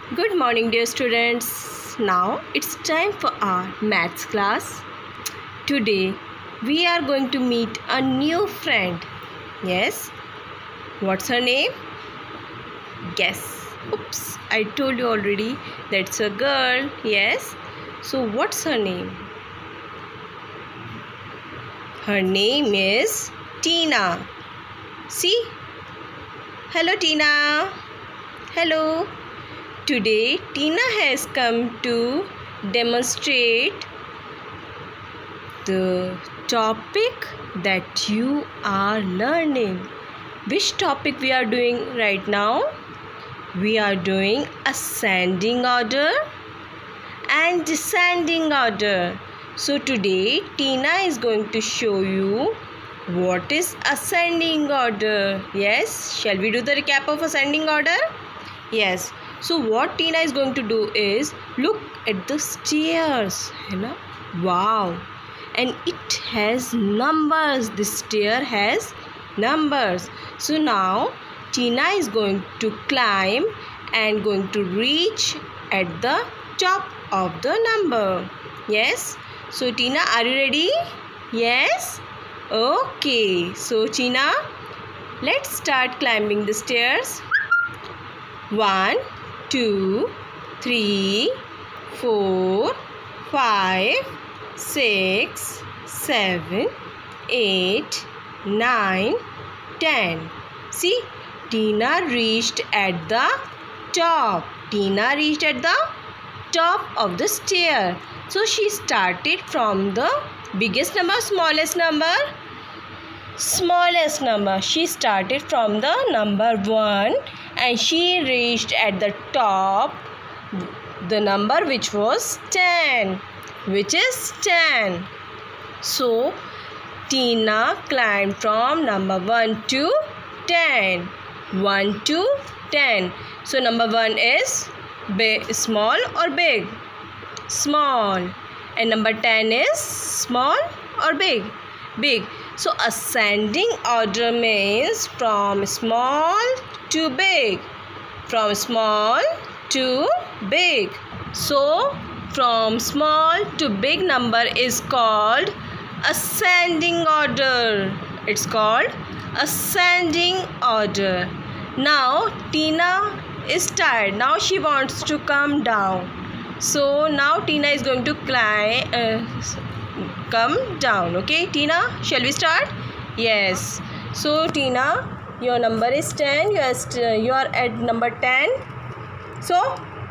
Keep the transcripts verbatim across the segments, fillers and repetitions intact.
Good morning, dear students. Now it's time for our maths class. Today we are going to meet a new friend. Yes? What's her name? Guess. Oops, I told you already that's a girl. Yes? So what's her name? Her name is Tina. See? Hello, Tina. Hello. Today, Tina has come to demonstrate the topic that you are learning. Which topic we are doing right now? We are doing ascending order and descending order. So today, Tina is going to show you what is ascending order. Yes, shall we do the recap of ascending order? Yes. So what Tina is going to do is look at the stairs, है ना? Wow! And it has numbers. This stair has numbers. So now Tina is going to climb and going to reach at the top of the number. Yes? So Tina, are you ready? Yes? Okay. So Tina, let's start climbing the stairs. One, two, three, four, five, six, seven, eight, nine, ten. See, Tina reached at the top. Tina reached at the top of the stair. So she started from the biggest number, smallest number, smallest number. She started from the number one and she reached at the top the number which was ten, which is ten. So Tina climbed from number one to ten, one to ten. So number one is big, small or big? Small. And number ten is small or big? Big. So ascending order means from small to big. From small to big. So from small to big number is called ascending order. It's called ascending order. Now Tina is tired. Now she wants to come down. So now Tina is going to climb. Uh, come down. Okay, Tina, shall we start? Yes. So Tina, your number is ten. You are, st- you are at number ten. So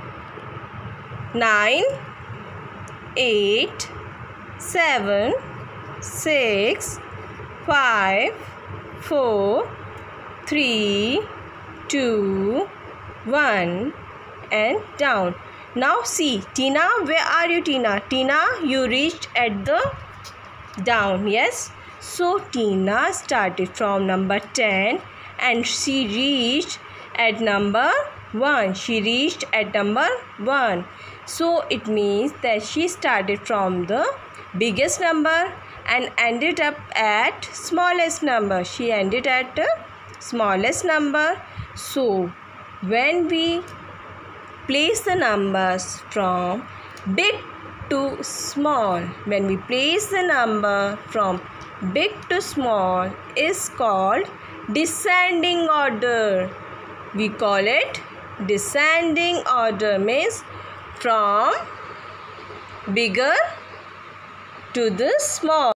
nine, eight, seven, six, five, four, three, two, one, and down. Now see, Tina, where are you, Tina? Tina, you reached at the down. Yes. So Tina started from number ten and she reached at number one. She reached at number one. So it means that she started from the biggest number and ended up at smallest number. She ended at the smallest number. So when we place the numbers from big to small, when we place the number from big to small is called descending order. We call it descending order, means from bigger to the small.